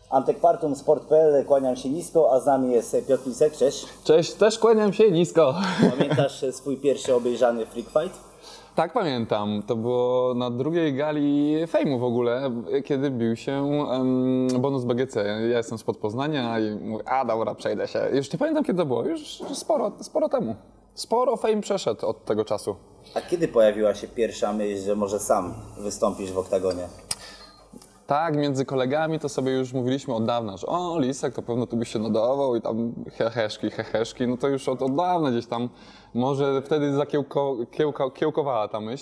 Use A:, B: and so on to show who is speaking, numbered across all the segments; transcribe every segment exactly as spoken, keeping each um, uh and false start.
A: Antekpartum Sport kropka p l, kłaniam się nisko, a z nami jest Piotr Lisek, cześć.
B: Cześć, też kłaniam się nisko.
A: Pamiętasz swój pierwszy obejrzany Freak Fight?
B: Tak, pamiętam. To było na drugiej gali Fejmu w ogóle, kiedy bił się um, Bonus B G C. Ja jestem spod Poznania i mówię, a dobra, przejdę się. Już nie pamiętam, kiedy to było, już sporo, sporo temu. Sporo Fame przeszedł od tego czasu.
A: A kiedy pojawiła się pierwsza myśl, że może sam wystąpisz w oktagonie?
B: Tak, między kolegami to sobie już mówiliśmy od dawna, że o, Lisek to pewno tu by się nadawał i tam heheszki, heheszki, no to już od, od dawna gdzieś tam, może wtedy zakiełko, kiełko, kiełkowała ta myśl.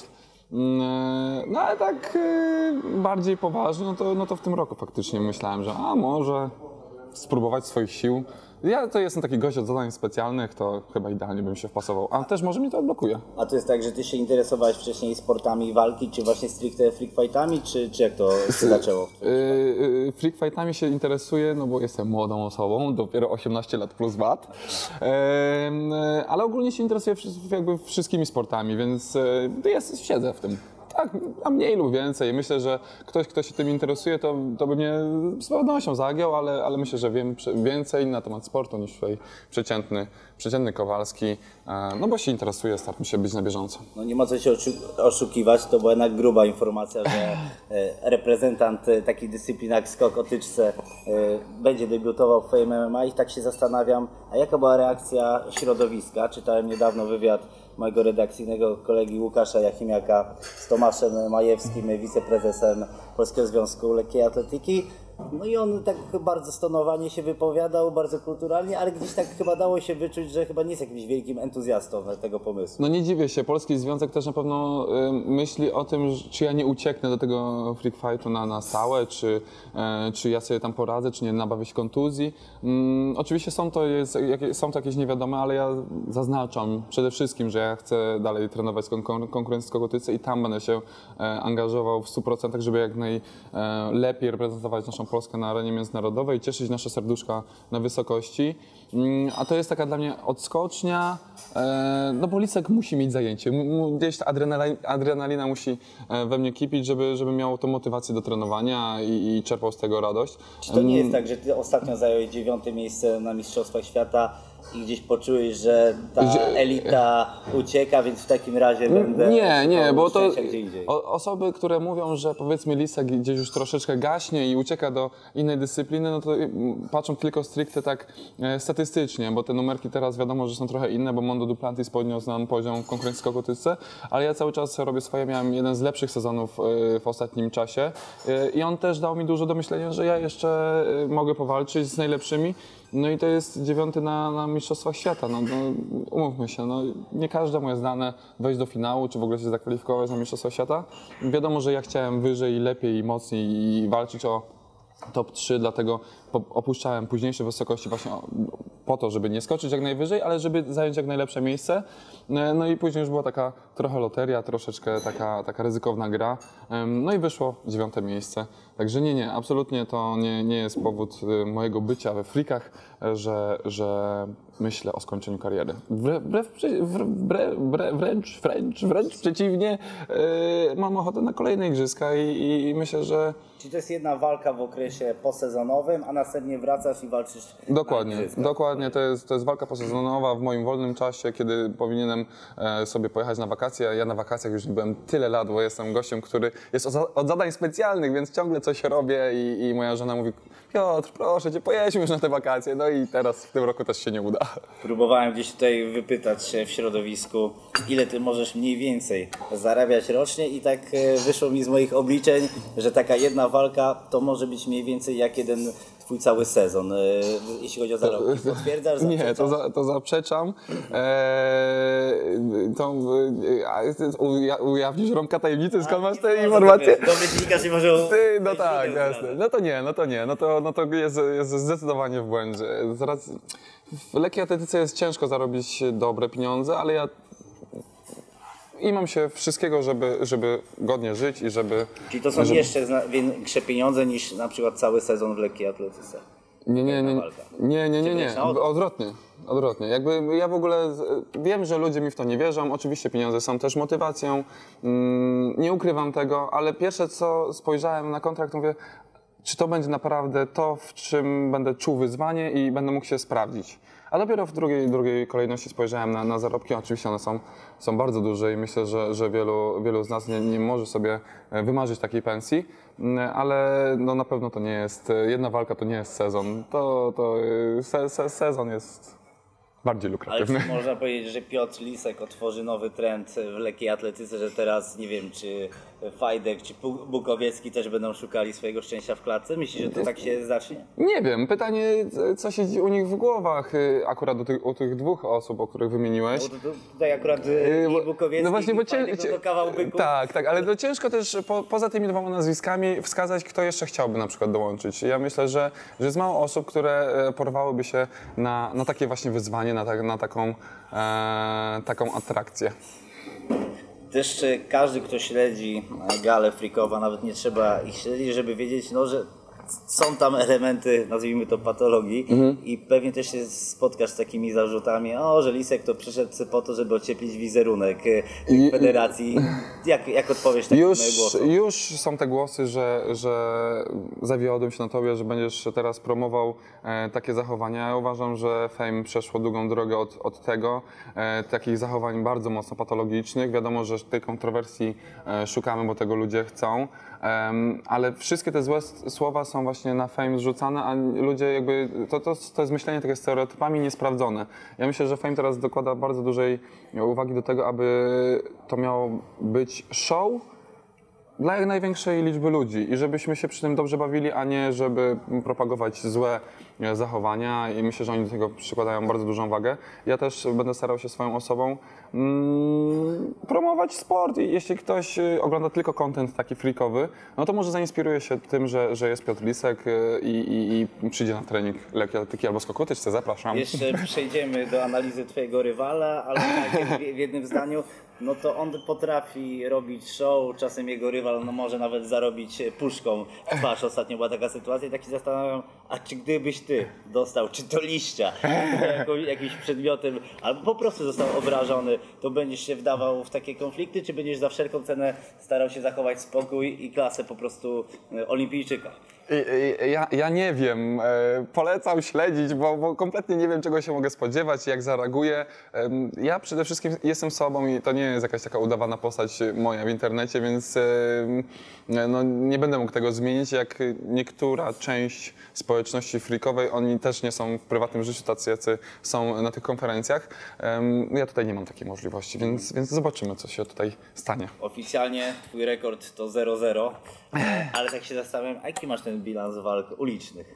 B: No ale tak bardziej poważnie, no to, no to w tym roku faktycznie myślałem, że a może spróbować swoich sił. Ja to jestem taki gość od zadań specjalnych, to chyba idealnie bym się wpasował, a też może mi to odblokuje.
A: A to jest tak, że ty się interesowałeś wcześniej sportami walki, czy właśnie stricte freak fightami, czy, czy jak to się zaczęło?
B: Yy, freak fightami się interesuję, no bo jestem młodą osobą, dopiero osiemnaście lat plus V A T, yy, ale ogólnie się interesuję jakby wszystkimi sportami, więc yy, jest, siedzę w tym. Tak, a mniej lub więcej. Myślę, że ktoś, kto się tym interesuje, to, to by mnie z pewnością zagiął, ale, ale myślę, że wiem więcej na temat sportu niż tutaj przeciętny, przeciętny Kowalski, no bo się interesuje, staram się być na bieżąco.
A: No nie ma co się oszukiwać, to była jednak gruba informacja, że reprezentant takiej dyscypliny jak skok o tyczce będzie debiutował w Fame M M A i tak się zastanawiam, a jaka była reakcja środowiska? Czytałem niedawno wywiad mojego redakcyjnego kolegi Łukasza Jachimiaka z Tomaszem Majewskim, wiceprezesem Polskiego Związku Lekkiej Atletyki. No i on tak bardzo stonowanie się wypowiadał, bardzo kulturalnie, ale gdzieś tak chyba dało się wyczuć, że chyba nie jest jakimś wielkim entuzjastą tego pomysłu.
B: No nie dziwię się, Polski Związek też na pewno y, myśli o tym, czy ja nie ucieknę do tego freak fightu na, na stałe, czy, y, czy ja sobie tam poradzę, czy nie nabawię się kontuzji. Mm, oczywiście są to, jest, jak, są to jakieś niewiadome, ale ja zaznaczam przede wszystkim, że ja chcę dalej trenować z konkur konkurencji skokotycy i tam będę się y, angażował w stu procentach, żeby jak najlepiej reprezentować naszą Polskę na arenie międzynarodowej, cieszyć nasze serduszka na wysokości. A to jest taka dla mnie odskocznia, no bo Lisek musi mieć zajęcie, gdzieś ta adrenalina, adrenalina musi we mnie kipić, żeby, żeby miał tą motywację do trenowania i, i czerpał z tego radość.
A: Czy to nie jest tak, że ty ostatnio zająłeś dziewiąte miejsce na Mistrzostwach Świata i gdzieś poczułeś, że ta elita ucieka, więc w takim razie będę...
B: Nie, nie, bo to osoby, które mówią, że powiedzmy Lisek gdzieś już troszeczkę gaśnie i ucieka do innej dyscypliny, no to patrzą tylko stricte tak statystycznie, bo te numerki teraz wiadomo, że są trochę inne, bo Mondo Duplantis podniósł nam poziom w konkurencji skokotyce, ale ja cały czas robię swoje, miałem jeden z lepszych sezonów w ostatnim czasie i on też dał mi dużo do myślenia, że ja jeszcze mogę powalczyć z najlepszymi. No i to jest dziewiąty na, na Mistrzostwach Świata. No, no, umówmy się, no, nie każdemu jest dane wejść do finału, czy w ogóle się zakwalifikować na Mistrzostwa Świata. Wiadomo, że ja chciałem wyżej, lepiej i mocniej i walczyć o top trzy, dlatego opuszczałem późniejsze wysokości właśnie po to, żeby nie skoczyć jak najwyżej, ale żeby zająć jak najlepsze miejsce. No i później już była taka trochę loteria, troszeczkę taka, taka ryzykowna gra. No i wyszło dziewiąte miejsce. Także nie, nie, absolutnie to nie, nie jest powód mojego bycia we frikach, że, że myślę o skończeniu kariery. Wre, wbrew, wbre, wbre, wręcz, wręcz, wręcz przeciwnie, yy, mam ochotę na kolejne igrzyska i, i myślę, że...
A: Czyli to jest jedna walka w okresie posezonowym, a następnie wracasz i walczysz.
B: Dokładnie, dokładnie. To jest, to jest walka posezonowa w moim wolnym czasie, kiedy powinienem sobie pojechać na wakacje. Ja na wakacjach już nie byłem tyle lat, bo jestem gościem, który jest od zadań specjalnych, więc ciągle coś robię i, i moja żona mówi: Piotr, proszę cię, pojedźmy już na te wakacje. No i teraz w tym roku też się nie uda.
A: Próbowałem gdzieś tutaj wypytać się w środowisku, ile ty możesz mniej więcej zarabiać rocznie i tak wyszło mi z moich obliczeń, że taka jedna walka to może być mniej więcej jak jeden twój cały sezon, jeśli chodzi o zarobki. Potwierdzasz?
B: Nie, to, za, to zaprzeczam. Eee, to e, ujawnisz rąbka tajemnicy, skąd masz te informacje?
A: Dobry dziennikarz nie może...
B: Ty, no tak, jasne. No to nie, no to nie, no to, no to jest, jest zdecydowanie w błędzie. Zaraz, w lekkiej atletyce jest ciężko zarobić dobre pieniądze, ale ja i mam się wszystkiego, żeby, żeby godnie żyć i żeby...
A: Czyli to są
B: żeby...
A: jeszcze większe pieniądze niż na przykład cały sezon w lekkiej atletyce?
B: Nie, nie, nie, nie, nie, nie, nie, odwrotnie, odwrotnie. Jakby ja w ogóle wiem, że ludzie mi w to nie wierzą, oczywiście pieniądze są też motywacją, nie ukrywam tego, ale pierwsze co spojrzałem na kontrakt, mówię, czy to będzie naprawdę to, w czym będę czuł wyzwanie i będę mógł się sprawdzić. A dopiero w drugiej, drugiej kolejności spojrzałem na, na zarobki. Oczywiście one są, są bardzo duże i myślę, że, że wielu, wielu z nas nie, nie może sobie wymarzyć takiej pensji, ale no na pewno to nie jest, jedna walka to nie jest sezon. To, to se, se, sezon jest bardziej lukratywny.
A: Ale można powiedzieć, że Piotr Lisek otworzy nowy trend w lekkiej atletyce, że teraz nie wiem, czy Fajdek, czy Bukowiecki też będą szukali swojego szczęścia w klatce? Myślisz, że to tak się zacznie?
B: Nie wiem. Pytanie, co siedzi u nich w głowach, akurat u tych, u tych dwóch osób, o których wymieniłeś.
A: No, to, to tutaj akurat i Bukowiecki, no właśnie, bo cię, Fajdek, to, to kawał byków.
B: Tak, tak, ale to ciężko też po, poza tymi dwoma nazwiskami wskazać, kto jeszcze chciałby na przykład dołączyć. Ja myślę, że, że jest mało osób, które porwałyby się na, na takie właśnie wyzwanie, na, ta, na taką, e, taką atrakcję.
A: Też każdy, kto śledzi galę freakowa, nawet nie trzeba ich śledzić, żeby wiedzieć, no, że są tam elementy, nazwijmy to, patologii mhm. i pewnie też się spotkasz z takimi zarzutami, o, że Lisek to przyszedł po to, żeby ocieplić wizerunek I, federacji. Jak, jak odpowiesz takim głosom?
B: Już są te głosy, że, że zawiodłem się na tobie, że będziesz teraz promował e, takie zachowania. Ja uważam, że Fame przeszło długą drogę od, od tego, e, takich zachowań bardzo mocno patologicznych. Wiadomo, że tej kontrowersji e, szukamy, bo tego ludzie chcą, e, ale wszystkie te złe słowa są właśnie na Fame zrzucane, a ludzie jakby, to, to, to jest myślenie takie stereotypami niesprawdzone. Ja myślę, że Fame teraz dokłada bardzo dużej uwagi do tego, aby to miało być show dla jak największej liczby ludzi i żebyśmy się przy tym dobrze bawili, a nie żeby propagować złe zachowania i myślę, że oni do tego przykładają bardzo dużą wagę. Ja też będę starał się swoją osobą mm, promować sport i jeśli ktoś ogląda tylko content taki freakowy, no to może zainspiruje się tym, że, że jest Piotr Lisek i, i, i przyjdzie na trening lekkiej atletyki albo skoku łtyczce, zapraszam.
A: Jeszcze przejdziemy do analizy twojego rywala, ale tak w jednym zdaniu, no to on potrafi robić show, czasem jego rywal no może nawet zarobić puszką w twarz. Ostatnio była taka sytuacja i tak się zastanawiam, a czy gdybyś ty dostał, czy to liścia, jako, jakimś przedmiotem, albo po prostu został obrażony, to będziesz się wdawał w takie konflikty, czy będziesz za wszelką cenę starał się zachować spokój i klasę po prostu olimpijczyka?
B: Ja, ja nie wiem, polecam śledzić, bo, bo kompletnie nie wiem, czego się mogę spodziewać, jak zareaguję. Ja przede wszystkim jestem sobą i to nie jest jakaś taka udawana postać moja w internecie, więc no, nie będę mógł tego zmienić, jak niektóra część społeczności freakowej, oni też nie są w prywatnym życiu tacy, jacy są na tych konferencjach. Ja tutaj nie mam takiej możliwości, więc, więc zobaczymy, co się tutaj stanie.
A: Oficjalnie twój rekord to zero zero, ale tak się zastanawiam, a jaki masz ten bilans walk ulicznych?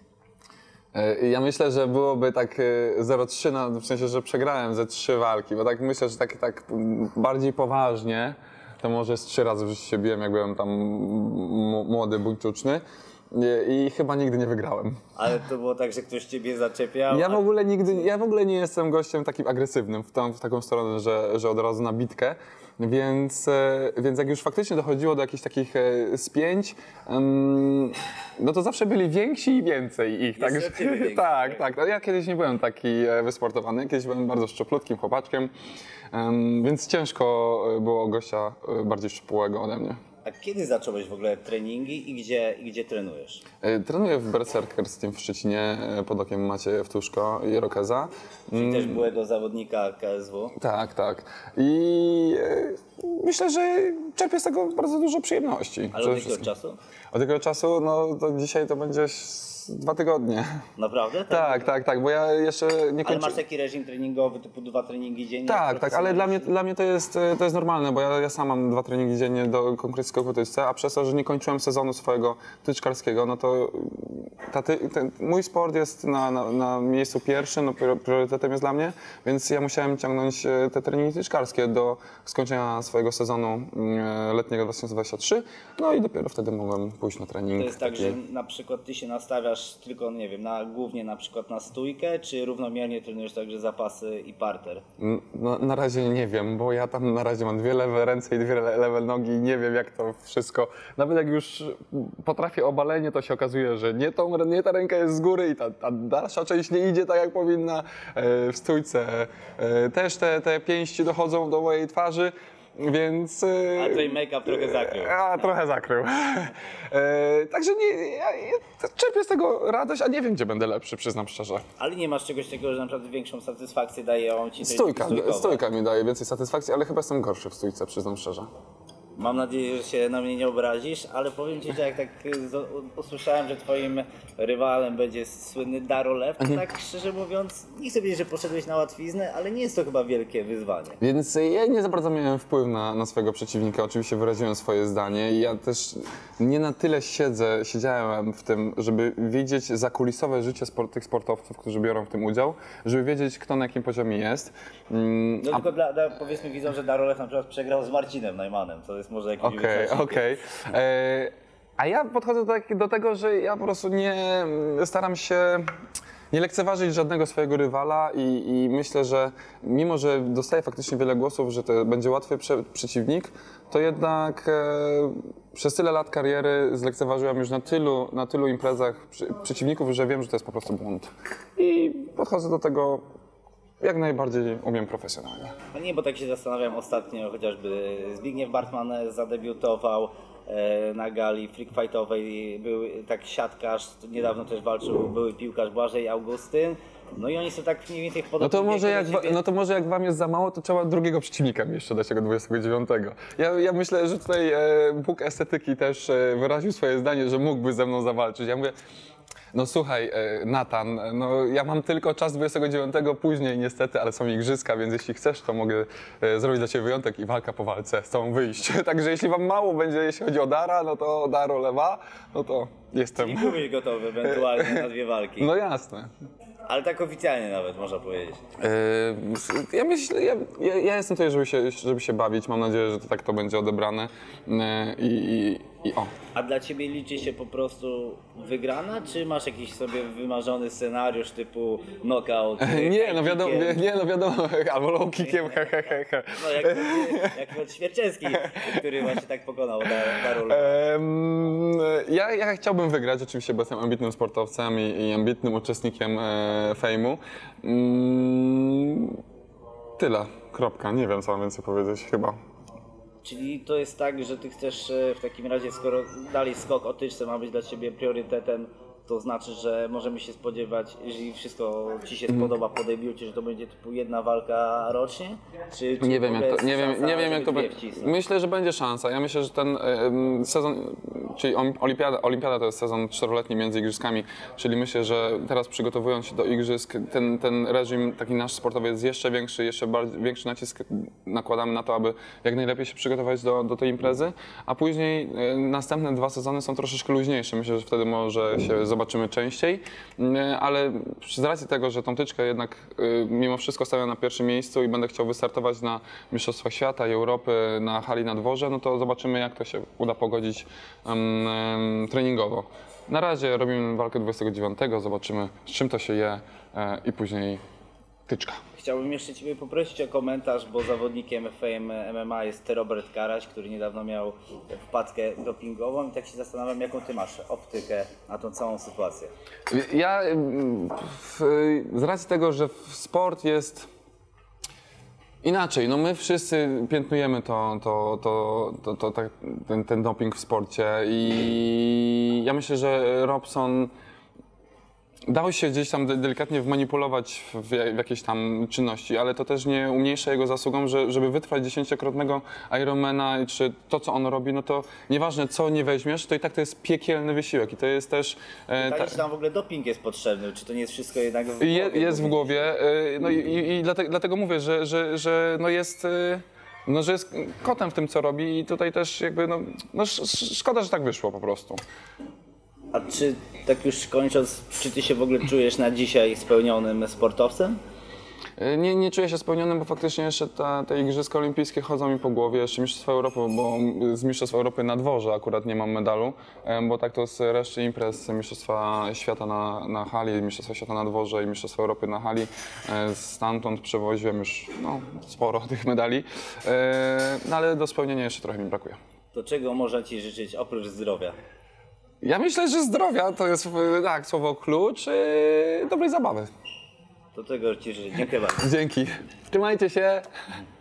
B: Ja myślę, że byłoby tak zero trzy, no, w sensie, że przegrałem ze trzy walki, bo tak myślę, że tak, tak bardziej poważnie, to może z trzy razy w życiu się biłem, jak byłem tam młody, buńczuczny. I chyba nigdy nie wygrałem.
A: Ale to było tak, że ktoś ciebie zaczepiał?
B: Ja w ogóle nigdy, ja w ogóle nie jestem gościem takim agresywnym w, tą, w taką stronę, że, że od razu na bitkę. Więc, więc jak już faktycznie dochodziło do jakichś takich spięć, um, no to zawsze byli więksi i więcej ich. Tak,
A: większy,
B: tak, tak. Ja kiedyś nie byłem taki wysportowany, kiedyś byłem bardzo szczuplutkim chłopaczkiem, um, więc ciężko było gościa bardziej szczupłego ode mnie.
A: A kiedy zacząłeś w ogóle treningi i gdzie, i gdzie trenujesz?
B: Trenuję w Berserkers Team w Szczecinie, pod okiem Macieja Wtuszko i Rokeza.
A: Czyli mm. też byłego zawodnika K S W?
B: Tak, tak. I myślę, że czerpię z tego bardzo dużo przyjemności.
A: Ale od jakiego czasu?
B: Od jakiego czasu? No to dzisiaj to będzie dwa tygodnie.
A: Naprawdę? Tak,
B: tak, tak, tak, bo ja jeszcze nie kończę...
A: Ale masz taki reżim treningowy, typu dwa treningi dziennie?
B: Tak, tak, ale dla mnie, dla mnie to, jest, to jest normalne, bo ja, ja sam mam dwa treningi dziennie do konkretnej skoku tyczce, a przez to, że nie kończyłem sezonu swojego tyczkarskiego, no to ta ty, ten, mój sport jest na, na, na miejscu pierwszym, no, priorytetem jest dla mnie, więc ja musiałem ciągnąć te treningi tyczkarskie do skończenia swojego sezonu letniego dwa tysiące dwudziestego trzeciego, no i dopiero wtedy mogłem pójść na trening.
A: To jest tak, taki... że na przykład ty się nastawiasz tylko, nie wiem, na, głównie na przykład na stójkę, czy równomiernie trenujesz także zapasy i parter?
B: No, na razie nie wiem, bo ja tam na razie mam dwie lewe ręce i dwie lewe nogi i nie wiem, jak to wszystko... Nawet jak już potrafię obalenie, to się okazuje, że nie, tą, nie ta ręka jest z góry i ta, ta dalsza część nie idzie tak, jak powinna w stójce. Też te, te pięści dochodzą do mojej twarzy. więc...
A: A twój make-up trochę zakrył.
B: A, trochę zakrył. e, także nie, ja, ja czerpię z tego radość, a nie wiem, gdzie będę lepszy, przyznam szczerze.
A: Ale nie masz czegoś takiego, że naprawdę większą satysfakcję daje on ci?
B: Stójka, stójka mi daje więcej satysfakcji, ale chyba jestem gorszy w stójce, przyznam szczerze.
A: Mam nadzieję, że się na mnie nie obrazisz, ale powiem ci, że jak tak usłyszałem, że twoim rywalem będzie słynny Darolew, to tak szczerze mówiąc, nie chcę powiedzieć, że poszedłeś na łatwiznę, ale nie jest to chyba wielkie wyzwanie.
B: Więc ja nie za bardzo miałem wpływ na, na swojego przeciwnika, oczywiście wyraziłem swoje zdanie i ja też nie na tyle siedzę, siedziałem w tym, żeby wiedzieć zakulisowe życie sport, tych sportowców, którzy biorą w tym udział, żeby wiedzieć, kto na jakim poziomie jest.
A: Mm, no a... tylko dla, dla, powiedzmy widzom, że Darolew na przykład przegrał z Marcinem Najmanem, to jest może jakiś...
B: Okej, okej. A ja podchodzę do, do tego, że ja po prostu nie staram się nie lekceważyć żadnego swojego rywala i, i myślę, że mimo, że dostaję faktycznie wiele głosów, że to będzie łatwy prze, przeciwnik, to jednak e, przez tyle lat kariery zlekceważyłem już na tylu, na tylu imprezach przy, przeciwników, że wiem, że to jest po prostu błąd. I podchodzę do tego jak najbardziej umiem profesjonalnie.
A: No nie, bo tak się zastanawiam ostatnio, chociażby Zbigniew Bartman zadebiutował e, na gali freak fightowej, był tak siatkarz, niedawno też walczył były piłkarz Błażej Augustyn. No i oni są tak mniej więcej w podobnym
B: no to może jak
A: ciebie...
B: No to może jak wam jest za mało, to trzeba drugiego przeciwnika mi jeszcze dać, tego dwudziestego dziewiątego. Ja, ja myślę, że tutaj e, Bóg estetyki też e, wyraził swoje zdanie, że mógłby ze mną zawalczyć. Ja mówię, no słuchaj, Natan, no ja mam tylko czas dwudziestego dziewiątego później niestety, ale są igrzyska, więc jeśli chcesz, to mogę zrobić dla ciebie wyjątek i walka po walce, z tobą wyjść. Także jeśli wam mało będzie, jeśli chodzi o Dara, no to Darolewa, no to jestem...
A: Czyli byłeś gotowy ewentualnie na dwie walki.
B: No jasne.
A: Ale tak oficjalnie nawet, można powiedzieć.
B: Yy, ja myślę, ja, ja, ja jestem tutaj, żeby się, żeby się bawić. Mam nadzieję, że to tak to będzie odebrane. Yy, i, i o.
A: A dla ciebie liczy się po prostu wygrana, czy masz jakiś sobie wymarzony scenariusz typu knockout?
B: Nie, no wiadomo, nie, no wiadomo, albo low kickiem, he, he, he, he.
A: No jak, jak Świerczewski, który właśnie tak pokonał Darolewa.
B: Ja, ja chciałbym wygrać, oczywiście, bo jestem ambitnym sportowcem i, i ambitnym uczestnikiem e, fejmu. Mm, tyle, kropka, nie wiem co mam więcej powiedzieć, chyba.
A: Czyli to jest tak, że ty chcesz w takim razie, skoro dalej skok o tyczce ma być dla ciebie priorytetem, to znaczy, że możemy się spodziewać, jeżeli wszystko ci się spodoba po debiucie, że to będzie typu jedna walka rocznie? Czy, czy
B: nie wiem jak to, nie wiem, nie wiem jak to będzie. Myślę, że będzie szansa. Ja myślę, że ten y, sezon, czyli olimpiada, olimpiada to jest sezon czteroletni między igrzyskami, czyli myślę, że teraz przygotowując się do igrzysk, ten, ten reżim taki nasz sportowy jest jeszcze większy, jeszcze bardziej, większy nacisk nakładamy na to, aby jak najlepiej się przygotować do, do tej imprezy, a później y, następne dwa sezony są troszeczkę luźniejsze. Myślę, że wtedy może się zobaczymy częściej, ale z racji tego, że tą tyczkę jednak mimo wszystko stawiam na pierwszym miejscu i będę chciał wystartować na Mistrzostwach Świata i Europy na hali na dworze, no to zobaczymy jak to się uda pogodzić um, um, treningowo. Na razie robimy walkę dwudziestego dziewiątego, zobaczymy z czym to się je e, i później tyczka.
A: Chciałbym jeszcze ciebie poprosić o komentarz, bo zawodnikiem Fame M M A jest Robert Karaś, który niedawno miał wpadkę dopingową i tak się zastanawiam, jaką ty masz optykę na tą całą sytuację.
B: Ja w, z racji tego, że sport jest inaczej, no my wszyscy piętnujemy to, to, to, to, to, to ten, ten doping w sporcie i ja myślę, że Robson dał się gdzieś tam delikatnie wmanipulować w, w jakieś tam czynności, ale to też nie umniejsza jego zasługą, że, żeby wytrwać dziesięciokrotnego Ironmana, czy to, co on robi, no to nieważne, co nie weźmiesz, to i tak to jest piekielny wysiłek i to jest też...
A: Pytanie, ta... czy tam w ogóle doping jest potrzebny, czy to nie jest wszystko jednak w głowie?
B: Je, jest w głowie, no i, i, i dlatego, dlatego mówię, że, że, że no jest... No, że jest kotem w tym, co robi i tutaj też jakby, no, no szkoda, że tak wyszło po prostu.
A: A czy, tak już kończąc, czy ty się w ogóle czujesz na dzisiaj spełnionym sportowcem?
B: Nie, nie czuję się spełnionym, bo faktycznie jeszcze ta, te Igrzyska Olimpijskie chodzą mi po głowie, jeszcze Mistrzostwa Europy, bo z Mistrzostw Europy na dworze akurat nie mam medalu, bo tak to z reszty imprez, Mistrzostwa Świata na, na hali, Mistrzostwa Świata na dworze i Mistrzostwa Europy na hali, stamtąd przewoziłem już no, sporo tych medali, no, ale do spełnienia jeszcze trochę mi brakuje.
A: To czego można ci życzyć oprócz zdrowia?
B: Ja myślę, że zdrowia to jest tak, słowo klucz dobrej zabawy.
A: Do tego ci życzę. Dziękuję bardzo.
B: Dzięki. Trzymajcie się.